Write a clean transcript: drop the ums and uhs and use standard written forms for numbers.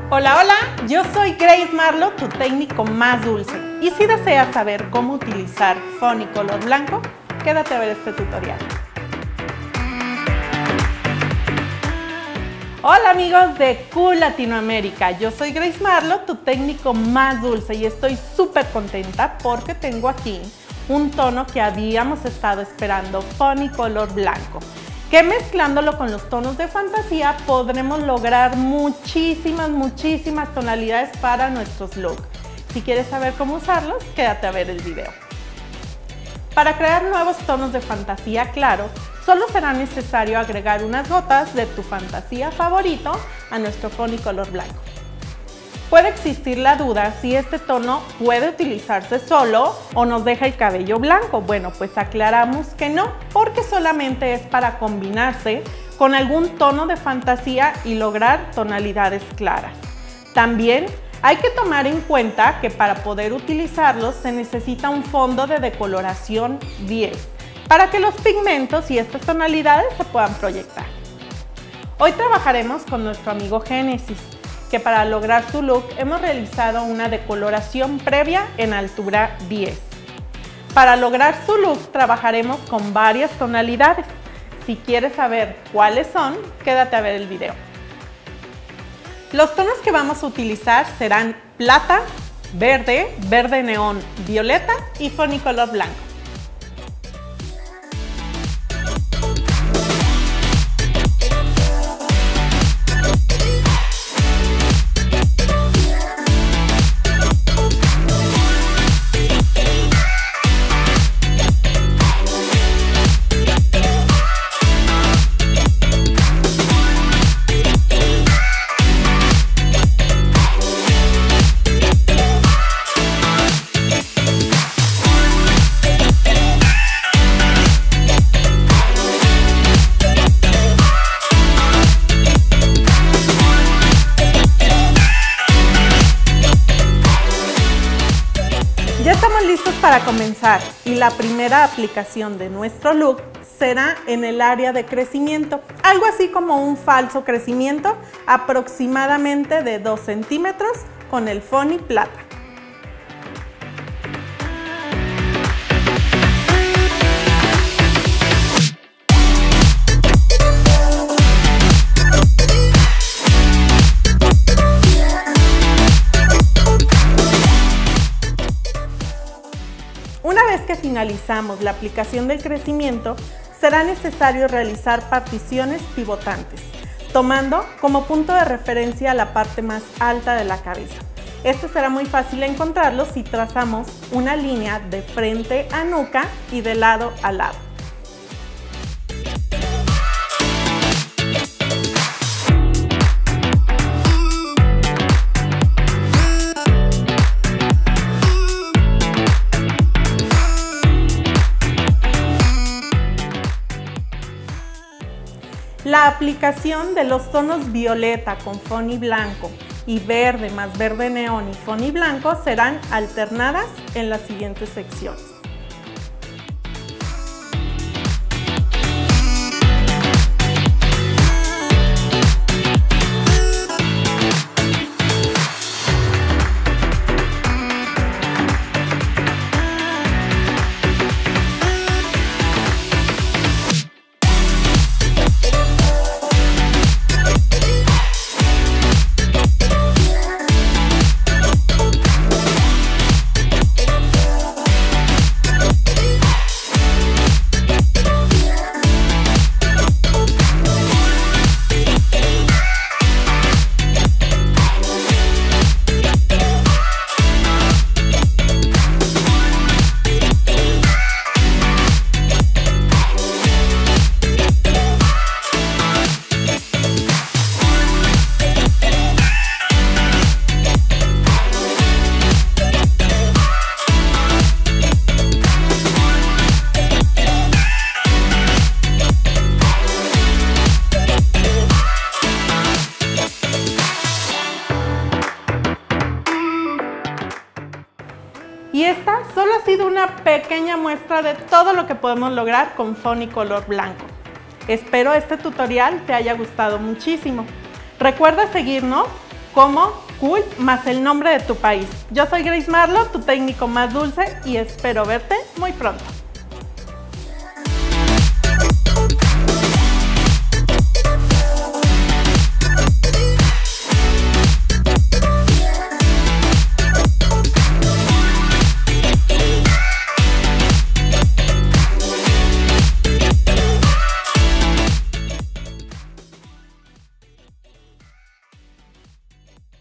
Hola, hola, yo soy Grace Marlo, tu técnico más dulce. Y si deseas saber cómo utilizar Funny color blanco, quédate a ver este tutorial. Hola amigos de Cool Latinoamérica, yo soy Grace Marlo, tu técnico más dulce y estoy súper contenta porque tengo aquí un tono que habíamos estado esperando, Funny color blanco, que mezclándolo con los tonos de fantasía podremos lograr muchísimas tonalidades para nuestros looks. Si quieres saber cómo usarlos, quédate a ver el video. Para crear nuevos tonos de fantasía claros, solo será necesario agregar unas gotas de tu fantasía favorito a nuestro Funny color blanco. Puede existir la duda si este tono puede utilizarse solo o nos deja el cabello blanco. Bueno, pues aclaramos que no, porque solamente es para combinarse con algún tono de fantasía y lograr tonalidades claras. También hay que tomar en cuenta que para poder utilizarlos se necesita un fondo de decoloración 10 para que los pigmentos y estas tonalidades se puedan proyectar. Hoy trabajaremos con nuestro amigo Genesis, que para lograr su look hemos realizado una decoloración previa en altura 10. Para lograr su look trabajaremos con varias tonalidades. Si quieres saber cuáles son, quédate a ver el video. Los tonos que vamos a utilizar serán plata, verde, verde neón, violeta y Funny color blanco. Ya estamos listos para comenzar y la primera aplicación de nuestro look será en el área de crecimiento, algo así como un falso crecimiento aproximadamente de 2 centímetros con el Funny plata. Una vez que finalizamos la aplicación del crecimiento, será necesario realizar particiones pivotantes, tomando como punto de referencia la parte más alta de la cabeza. Esto será muy fácil encontrarlo si trazamos una línea de frente a nuca y de lado a lado. La aplicación de los tonos violeta con Funny blanco y verde más verde neón y Funny blanco serán alternadas en las siguientes secciones. Y esta solo ha sido una pequeña muestra de todo lo que podemos lograr con Funny color blanco. Espero este tutorial te haya gustado muchísimo. Recuerda seguirnos como cool más el nombre de tu país. Yo soy Grace Marlo, tu técnico más dulce, y espero verte muy pronto.